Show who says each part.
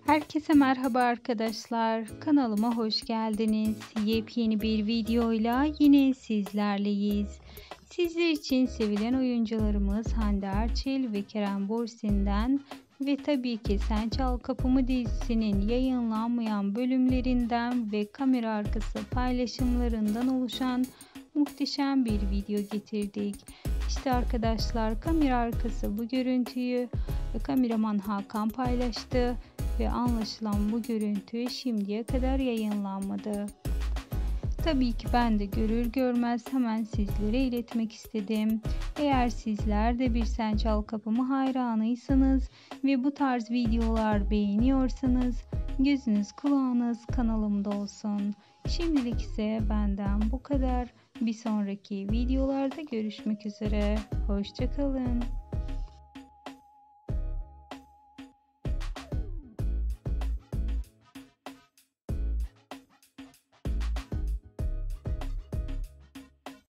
Speaker 1: Herkese merhaba arkadaşlar. Kanalıma hoş geldiniz. Yepyeni bir videoyla yine sizlerleyiz. Sizler için sevilen oyuncularımız Hande Erçel ve Kerem Bürsin'den ve tabii ki Sen Çal Kapımı dizisinin yayınlanmayan bölümlerinden ve kamera arkası paylaşımlarından oluşan muhteşem bir video getirdik. İşte arkadaşlar, kamera arkası bu görüntüyü kameraman Hakan paylaştı ve anlaşılan bu görüntü şimdiye kadar yayınlanmadı. Tabii ki ben de görür görmez hemen sizlere iletmek istedim. Eğer sizler de bir Sen Çal Kapımı hayranıysanız ve bu tarz videolar beğeniyorsanız gözünüz kulağınız kanalımda olsun. Şimdilik ise benden bu kadar. Bir sonraki videolarda görüşmek üzere. Hoşça kalın.